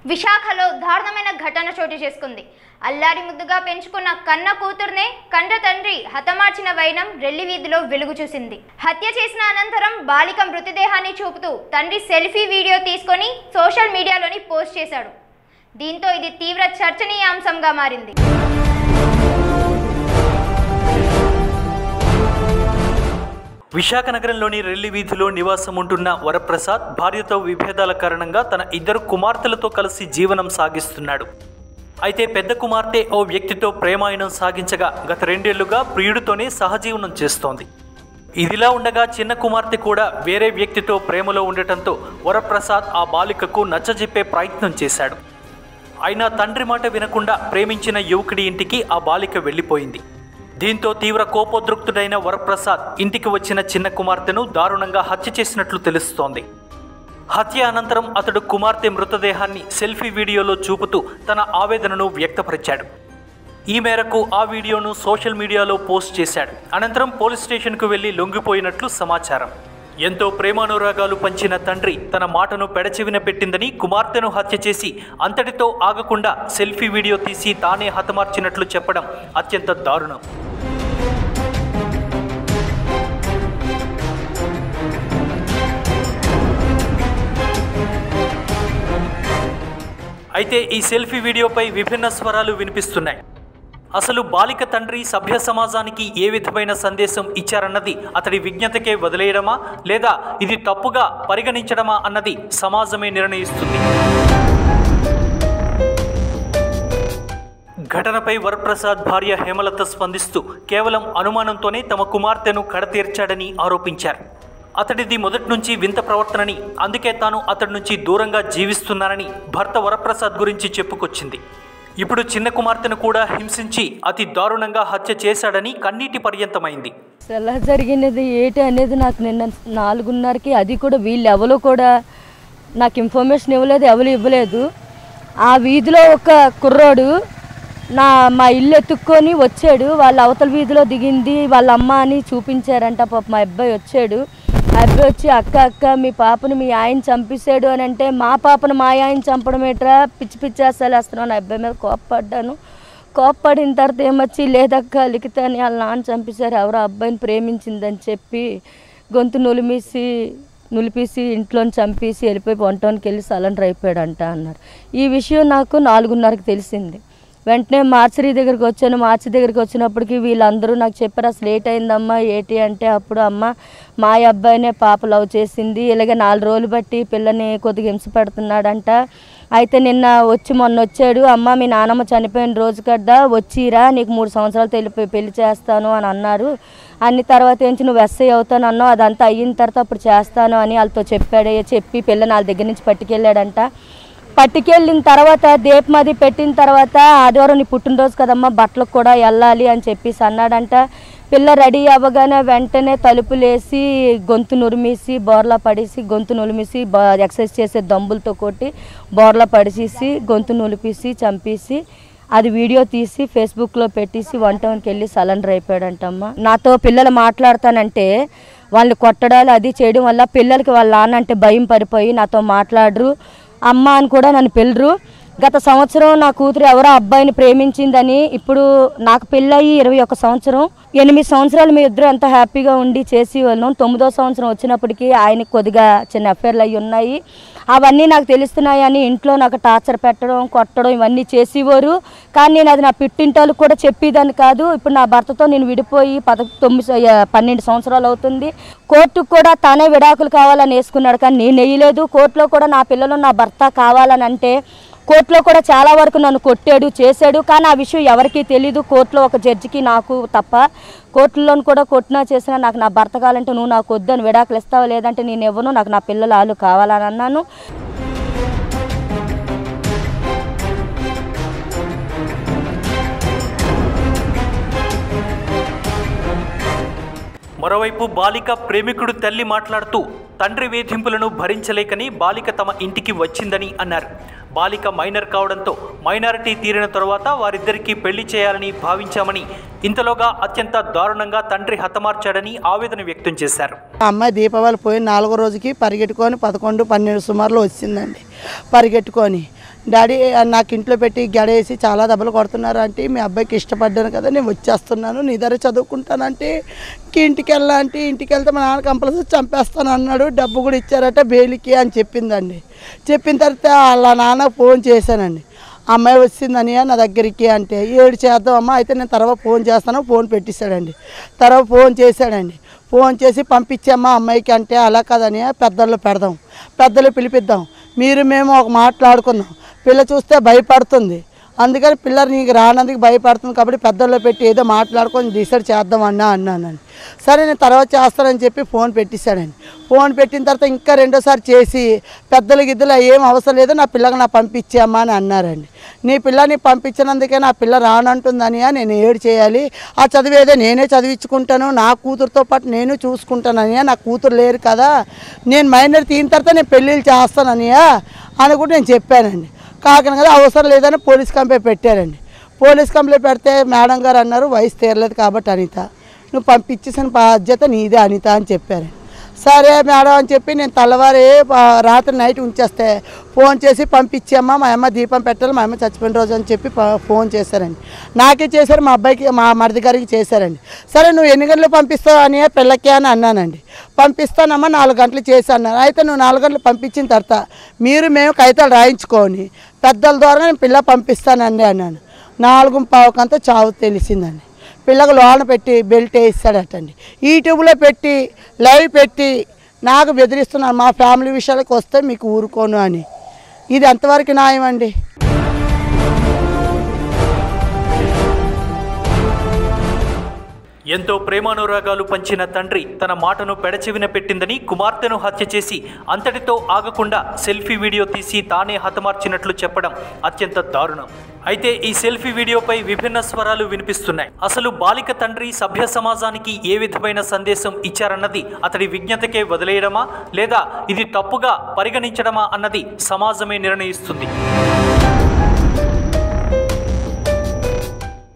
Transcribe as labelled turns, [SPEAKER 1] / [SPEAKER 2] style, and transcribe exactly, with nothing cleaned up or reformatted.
[SPEAKER 1] విశాఖలో దారుణమైన ఘటన చోటు చేసుకుంది. అల్లారి ముద్దుగా పెంచుకున్న కన్న కూతుర్నే కండ తండ్రి హతమార్చిన వైనం రెల్లి వీధిలో వెలుగు చూసింది. హత్య చేసిన అనంతరం బాలిక మృతదేహాన్ని చూపుతూ తండ్రి సెల్ఫీ వీడియో తీసుకొని సోషల్ మీడియాలోని పోస్ట్ చేశాడు. దీంతో ఇది తీవ్ర చర్చనీయాంశంగా మారింది.
[SPEAKER 2] విశాఖ నగరంలోని రెల్లి వీధిలో నివాసం ఉంటున్న వరప్రసాద్ భార్యతో విభేదాల కారణంగా తన ఇద్దరు కుమార్తెలతో కలిసి జీవనం సాగిస్తున్నాడు. అయితే పెద్ద కుమార్తె ఓ వ్యక్తితో ప్రేమాయణం సాగించగా గత రెండేళ్లుగా ప్రియుడితోనే సహజీవనం చేస్తోంది. ఇదిలా ఉండగా చిన్న కుమార్తె కూడా వేరే వ్యక్తితో ప్రేమలో ఉండటంతో వరప్రసాద్ ఆ బాలికకు నచ్చజెప్పే ప్రయత్నం చేశాడు. అయినా తండ్రి మాట వినకుండా ప్రేమించిన యువకుడి ఇంటికి ఆ బాలిక వెళ్ళిపోయింది. దీంతో తీవ్ర కోపోద్రిక్తుడైన వరప్రసాద్ ఇంటికి వచ్చిన చిన్న కుమార్తెను దారుణంగా హత్య చేసినట్లు తెలుస్తోంది. హత్య అనంతరం అతడు కుమార్తె మృతదేహాన్ని సెల్ఫీ వీడియోలో చూపుతూ తన ఆవేదనను వ్యక్తపరిచాడు. ఈ మేరకు ఆ వీడియోను సోషల్ మీడియాలో పోస్ట్ చేశాడు. అనంతరం పోలీస్ స్టేషన్కు వెళ్లి లొంగిపోయినట్లు సమాచారం. ఎంతో ప్రేమానురాగాలు పంచిన తండ్రి తన మాటను పెడచెవిన పెట్టిందని కుమార్తెను హత్య చేసి అంతటితో ఆగకుండా సెల్ఫీ వీడియో తీసి తానే హతమార్చినట్లు చెప్పడం అత్యంత దారుణం. అయితే ఈ సెల్ఫీ వీడియోపై విభిన్న స్వరాలు వినిపిస్తున్నాయి. అసలు బాలిక తండ్రి సభ్య సమాజానికి ఏ విధమైన సందేశం ఇచ్చారన్నది అతడి విజ్ఞతకే వదిలేయడమా లేదా ఇది తప్పుగా పరిగణించడమా అన్నది సమాజమే నిర్ణయిస్తుంది. ఘటనపై వరప్రసాద్ భార్య హేమలత స్పందిస్తూ కేవలం అనుమానంతోనే తమ కుమార్తెను కడతీర్చాడని ఆరోపించారు. అతడిది మొదటి నుంచి వింత ప్రవర్తనని, అందుకే తాను అతడి నుంచి దూరంగా జీవిస్తున్నానని భర్త వరప్రసాద్ గురించి చెప్పుకొచ్చింది. ఇప్పుడు చిన్న కుమార్తెను కూడా హింసించి అతి దారుణంగా హత్య చేశాడని కన్నీటి పర్యంతమైంది.
[SPEAKER 3] ఎలా జరిగినది ఏంటి అనేది నాకు నిన్న నాలుగున్నరకి, అది కూడా వీళ్ళు ఎవరు కూడా నాకు ఇన్ఫర్మేషన్ ఇవ్వలేదు, ఎవరు ఇవ్వలేదు. ఆ వీధిలో ఒక కుర్రోడు నా మా ఇల్లు ఎత్తుక్కొని వచ్చాడు. వాళ్ళ అవతల వీధిలో దిగింది వాళ్ళ అమ్మ అని చూపించారంట. పాప మా అబ్బాయి వచ్చాడు. ఆ అబ్బాయి వచ్చి అక్క అక్క మీ పాపను మీ ఆయన చంపేశాడు అని అంటే, మా పాపను మా ఆయన చంపడం ఏట్రా పిచ్చి పిచ్చి అసలు వేస్తున్నాను. నా అబ్బాయి మీద కోప్పడ్డాను. కోప్పడిన తర్వాత ఏమొచ్చి లేదక్క లిఖితాని వాళ్ళ నాన్న చంపేశారు, ఎవరో అబ్బాయిని ప్రేమించిందని చెప్పి గొంతు నులిమేసి నులిపేసి ఇంట్లోని చంపేసి వెళ్ళిపోయి వంటకి వెళ్ళి సరెండర్ అయిపోయాడంట అన్నారు. ఈ విషయం నాకు నాలుగున్నరకు తెలిసింది. వెంటనే మార్చరీ దగ్గరికి వచ్చాను. మార్చి దగ్గరికి వచ్చినప్పటికీ వీళ్ళందరూ నాకు చెప్పారు అసలు లేట్ అయిందమ్మా ఏంటి అంటే, అప్పుడు అమ్మ మా అబ్బాయినే పాప లవ్ చేసింది, ఇలాగే నాలుగు రోజులు బట్టి పిల్లని కొద్దిగా హింస పెడుతున్నాడంట. అయితే నిన్న వచ్చి మొన్న వచ్చాడు, అమ్మ మీ నాన్నమ్మ చనిపోయిన రోజు కదా వచ్చిరా నీకు మూడు సంవత్సరాలు తెలిపి పెళ్లి చేస్తాను అని అన్నారు. అన్ని తర్వాత ఏంచి నువ్వు ఎస్ఐ అవుతాను అన్నావు, అదంతా అయిన తర్వాత అప్పుడు చేస్తాను అని వాళ్ళతో చెప్పాడు. చెప్పి పిల్లని వాళ్ళ దగ్గర నుంచి పట్టుకెళ్ళాడంట. పట్టుకెళ్ళిన తర్వాత దీపమది పెట్టిన తర్వాత ఆదివారం నీ పుట్టినరోజు కదమ్మా బట్టలకు కూడా వెళ్ళాలి అని చెప్పేసి అన్నాడంట. పిల్ల రెడీ అవ్వగానే వెంటనే తలుపులేసి గొంతు నురిమేసి బోర్లా పడేసి గొంతు నులిమేసి ఎక్సర్సైజ్ చేసే దంబులతో కొట్టి బోర్లా పడిచేసి గొంతు నులిపేసి చంపేసి అది వీడియో తీసి ఫేస్బుక్లో పెట్టేసి వంటకి వెళ్ళి సరెండర్ అయిపోయాడంటమ్మా. నాతో పిల్లలు మాట్లాడతానంటే వాళ్ళని కొట్టడాలు అది చేయడం వల్ల పిల్లలకి వాళ్ళ నాన్న అంటే భయం పడిపోయి నాతో మాట్లాడరు, అమ్మ అని కూడా నన్ను పిల్లరు. గత సంవత్సరం నా కూతురు ఎవరో అబ్బాయిని ప్రేమించిందని, ఇప్పుడు నాకు పెళ్ళయి ఇరవై ఒక్క సంవత్సరం ఎనిమిది సంవత్సరాలు మీ ఇద్దరు ఎంత హ్యాపీగా ఉండి చేసి వాళ్ళం. తొమ్మిదో సంవత్సరం వచ్చినప్పటికీ ఆయనకి కొద్దిగా చిన్న అఫేర్లు అవి ఉన్నాయి. అవన్నీ నాకు తెలుస్తున్నాయని ఇంట్లో నాకు టార్చర్ పెట్టడం కొట్టడం ఇవన్నీ చేసేవారు. కానీ నేను అది నా పిట్టింటోళ్ళకి కూడా చెప్పేదాన్ని కాదు. ఇప్పుడు నా భర్తతో నేను విడిపోయి పద తొమ్మిది పన్నెండు సంవత్సరాలు అవుతుంది. కోర్టుకు కూడా తానే విడాకులు కావాలని వేసుకున్నాడు, కానీ నేను వేయలేదు. కోర్టులో కూడా నా పిల్లలు నా భర్త కావాలని అంటే కోర్టులో కూడా చాలా వరకు నన్ను కొట్టాడు చేశాడు, కానీ ఆ విషయం ఎవరికీ తెలీదు. కోర్టులో ఒక జడ్జికి నాకు తప్ప. కోర్టులో కూడా కొట్టినా చేసినా నాకు నా భర్త కావాలంటే నువ్వు నాకు వద్దని విడాకులు ఇస్తావా లేదంటే నేను ఇవ్వను, నాకు నా పిల్లలు వాళ్ళు కావాలని అన్నాను.
[SPEAKER 2] మరోవైపు బాలిక ప్రేమికుడు తల్లి మాట్లాడుతూ తండ్రి వేధింపులను భరించలేకని బాలిక తమ ఇంటికి వచ్చిందని అన్నారు. బాలిక మైనర్ కావడంతో మైనారిటీ తీరిన తరువాత వారిద్దరికీ పెళ్లి చేయాలని భావించామని, ఇంతలోగా అత్యంత దారుణంగా తండ్రి హతమార్చాడని ఆవేదన వ్యక్తం చేశారు.
[SPEAKER 4] అమ్మాయి దీపావళి పోయిన నాలుగో రోజుకి పరిగెట్టుకొని పదకొండు పన్నెండు సుమారులో వచ్చిందండి. పరిగెట్టుకొని డాడీ నాకు ఇంట్లో పెట్టి గడేసి చాలా దెబ్బలు కొడుతున్నారు అంటే మీ అబ్బాయికి ఇష్టపడ్డాను కదా నేను వచ్చేస్తున్నాను నీ దగ్గర చదువుకుంటానంటే ఇంటికి వెళ్ళాలంటే ఇంటికి వెళ్తే మా నాన్న కంపల్సరీ చంపేస్తాను అన్నాడు. డబ్బు కూడా ఇచ్చారట బెయిల్కి అని చెప్పిందండి. చెప్పిన తర్వాత వాళ్ళ నాన్న ఫోన్ చేశానండి. అమ్మాయి వచ్చిందని నా దగ్గరికి అంటే ఏడు చేద్దాం అమ్మ అయితే నేను తర్వాత ఫోన్ చేస్తాను ఫోన్ పెట్టిస్తాడండి. తర్వాత ఫోన్ చేశాడండి. ఫోన్ చేసి పంపించామ్మా అమ్మాయికి అంటే అలా కదని పెద్దలు పెడదాం పెద్దలు పిలిపిద్దాం మీరు మేము ఒక మాట్లాడుకుందాం పిల్ల చూస్తే భయపడుతుంది అందుకని పిల్ల నీకు రానందుకు భయపడుతుంది కాబట్టి పెద్దల్లో పెట్టి ఏదో మాట్లాడుకొని డిసైడ్ చేద్దామన్నా అన్నానండి. సరే నేను తర్వాత చేస్తానని చెప్పి ఫోన్ పెట్టిస్తాడండి. ఫోన్ పెట్టిన తర్వాత ఇంకా రెండోసారి చేసి పెద్దల గిద్దలు ఏం అవసరం లేదు నా పిల్లకి నా పంపించామ్మా అని అన్నారండి. నీ పిల్లని పంపించినందుకే నా పిల్ల రానంటుందని నేను ఏడు చేయాలి ఆ చదివేదే నేనే చదివించుకుంటాను నా కూతురుతో పాటు నేను చూసుకుంటానని నా కూతురు లేరు కదా నేను మైనర్ తీసిన తర్వాత నేను పెళ్ళిళ్ళు చేస్తాననియా అని కూడా నేను చెప్పానండి. కాకిన కదా అవసరం లేదని పోలీస్ కంప్లైంట్ పెట్టారండి. పోలీస్ కంప్లైంట్ పెడితే మేడం గారు అన్నారు వయసు తీరలేదు కాబట్టి అనిత నువ్వు పంపించేసిన బాధ్యత నీదే అనిత అని చెప్పారండి. సరే మేడం అని చెప్పి నేను తెల్లవారి రాత్రి నైట్ ఉంచేస్తే ఫోన్ చేసి పంపించామ్మా మా అమ్మ దీపం పెట్టాలి మా అమ్మ చచ్చిపోయిన రోజు అని చెప్పి ఫోన్ చేశారండి. నాకే చేశారు మా అబ్బాయికి మా మరిది గారికి చేశారండి. సరే నువ్వు ఎన్ని గంటలు పంపిస్తావు అని పిల్లకి అని అన్నానండి. పంపిస్తానమ్మా నాలుగు గంటలు చేసి అన్నారు. అయితే నువ్వు నాలుగు గంటలు పంపించిన తర్వాత మీరు మేము కాగితాలు రాయించుకొని పెద్దల ద్వారా నేను పిల్ల పంపిస్తానండి అన్నాను. నాలుగు పావుకంతా చావు తెలిసిందండి. పిల్లకు లోన పెట్టి బెల్ట్ వేస్తాడటండి. యూట్యూబ్లో పెట్టి లైవ్ పెట్టి నాకు బెదిరిస్తున్నాను మా ఫ్యామిలీ విషయాలకు వస్తే మీకు ఊరుకోను అని. ఇది ఎంతవరకు న్యాయం అండి?
[SPEAKER 2] ఎంతో ప్రేమానురాగాలు పంచిన తండ్రి తన మాటను పెడచెవిన పెట్టిందని కుమార్తెను హత్య చేసి అంతటితో ఆగకుండా సెల్ఫీ వీడియో తీసి తానే హతమార్చినట్లు చెప్పడం అత్యంత దారుణం. అయితే ఈ సెల్ఫీ వీడియోపై విభిన్న స్వరాలు వినిపిస్తున్నాయి. అసలు బాలిక తండ్రి సభ్య సమాజానికి ఏ విధమైన సందేశం ఇచ్చారన్నది అతడి విజ్ఞతకే వదిలేయడమా లేదా ఇది తప్పుగా పరిగణించడమా అన్నది సమాజమే నిర్ణయిస్తుంది.